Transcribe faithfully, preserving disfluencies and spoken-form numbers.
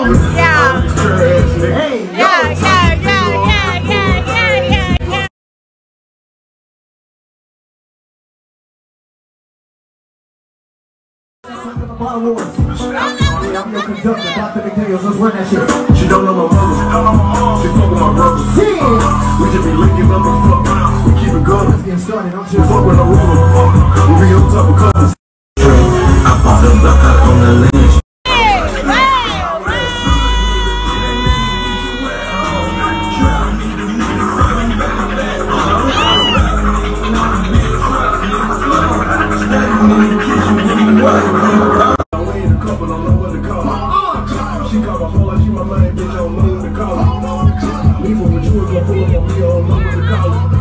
Yeah. Yeah, yeah, yeah, yeah, yeah, yeah, yeah, yeah. I'm your conductor, Doctor McDaniels, let's run that shit. She don't know my mother, she fuck with my brothers. Yeah. We just be linking up and fuck, we keep it going. Let's get started, I'm just fuck with no ruler. We be on top of colors. I bought the block out on the lens. She call my phone like she my main bitch on moon to call me. Me from the Jewish, I pull up on me on number.